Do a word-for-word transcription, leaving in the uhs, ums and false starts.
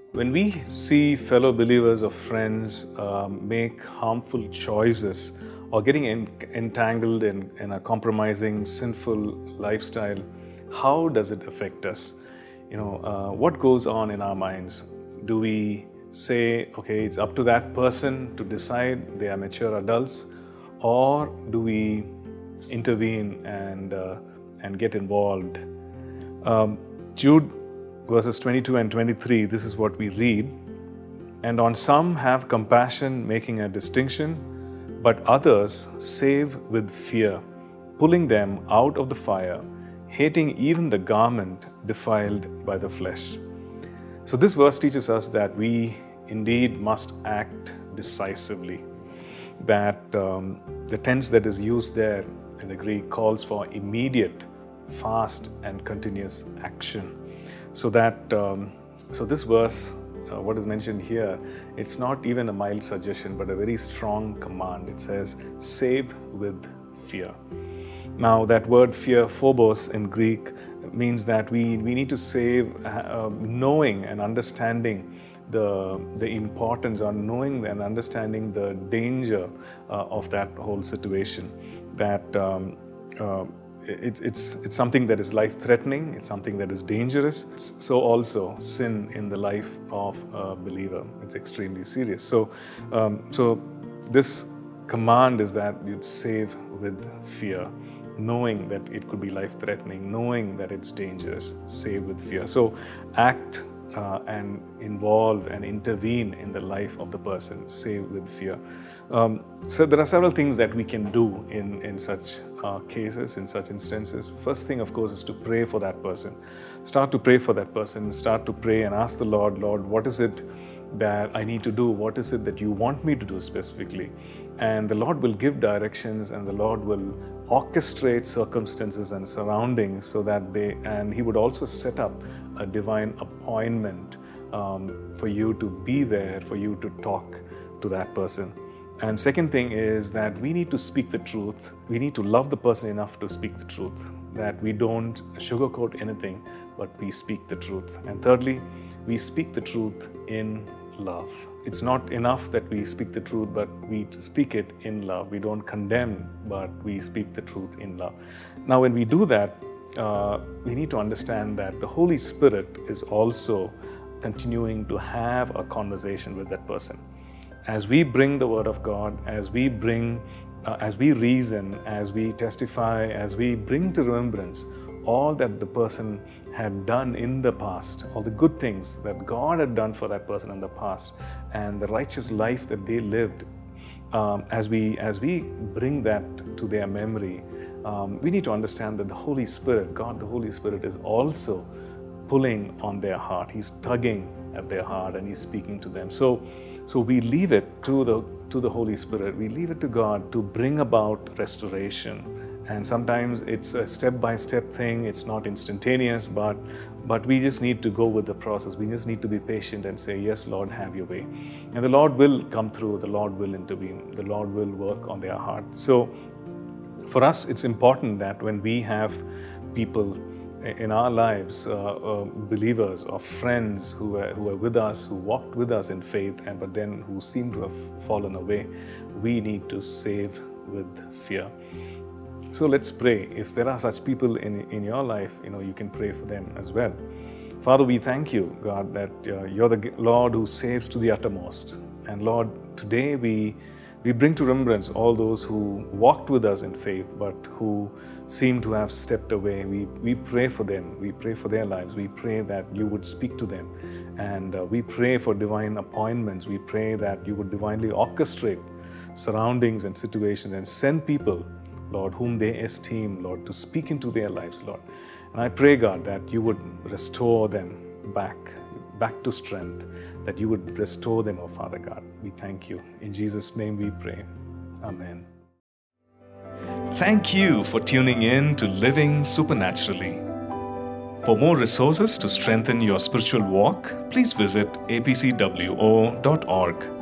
When we see fellow believers or friends um, make harmful choices or getting en entangled in, in a compromising, sinful lifestyle, how does it affect us? You know, uh, what goes on in our minds? Do we say, okay, it's up to that person to decide, they are mature adults, or do we intervene and, uh, and get involved? Um, Jude verses twenty-two and twenty-three, this is what we read. And on some have compassion, making a distinction, but others save with fear, pulling them out of the fire, hating even the garment defiled by the flesh. So this verse teaches us that we indeed must act decisively. That um, the tense that is used there in the Greek calls for immediate, fast and continuous action. So that, um, so this verse, uh, what is mentioned here, it's not even a mild suggestion, but a very strong command. It says, save with fear. Now that word fear, phobos in Greek, means that we, we need to save uh, knowing and understanding the, the importance, or knowing and understanding the danger uh, of that whole situation. That um, uh, It's, it's, it's something that is life-threatening, it's something that is dangerous. So also sin in the life of a believer, it's extremely serious. So, um, so this command is that you'd save with fear, knowing that it could be life-threatening, knowing that it's dangerous, save with fear. So act uh, and involve and intervene in the life of the person, save with fear. Um, so there are several things that we can do in, in such uh, cases, in such instances. First thing, of course, is to pray for that person. Start to pray for that person. Start to pray and ask the Lord, Lord, what is it that I need to do? What is it that you want me to do specifically? And the Lord will give directions, and the Lord will orchestrate circumstances and surroundings so that they, and He would also set up a divine appointment um, for you to be there, for you to talk to that person. And second thing is that we need to speak the truth. We need to love the person enough to speak the truth, that we don't sugarcoat anything, but we speak the truth. And thirdly, we speak the truth in love. It's not enough that we speak the truth, but we speak it in love. We don't condemn, but we speak the truth in love. Now, when we do that, uh, we need to understand that the Holy Spirit is also continuing to have a conversation with that person. As we bring the Word of God, as we bring, uh, as we reason, as we testify, as we bring to remembrance all that the person had done in the past, all the good things that God had done for that person in the past, and the righteous life that they lived, um, as we as we bring that to their memory, um, we need to understand that the Holy Spirit, God the Holy Spirit, is also pulling on their heart. He's tugging at their heart, and He's speaking to them. So, so we leave it to the to the Holy Spirit. We leave it to God to bring about restoration. And sometimes it's a step-by-step thing. It's not instantaneous, but but we just need to go with the process. We just need to be patient and say, yes, Lord, have your way. And the Lord will come through. The Lord will intervene. The Lord will work on their heart. So for us, it's important that when we have people in our lives, uh, uh, believers or friends who are, who are with us, who walked with us in faith, and but then who seem to have fallen away, we need to save with fear. So let's pray. If there are such people in, in your life, you know, you can pray for them as well. Father, we thank you, God, that uh, you're the Lord who saves to the uttermost. And Lord, today we we bring to remembrance all those who walked with us in faith, but who seem to have stepped away. We, we pray for them. We pray for their lives. We pray that you would speak to them. And uh, we pray for divine appointments. We pray that you would divinely orchestrate surroundings and situations and send people, Lord, whom they esteem, Lord, to speak into their lives, Lord. And I pray, God, that you would restore them back, back to strength, that you would restore them, oh Father God. We thank you. In Jesus' name we pray. Amen. Thank you for tuning in to Living Supernaturally. For more resources to strengthen your spiritual walk, please visit a p c w o dot org.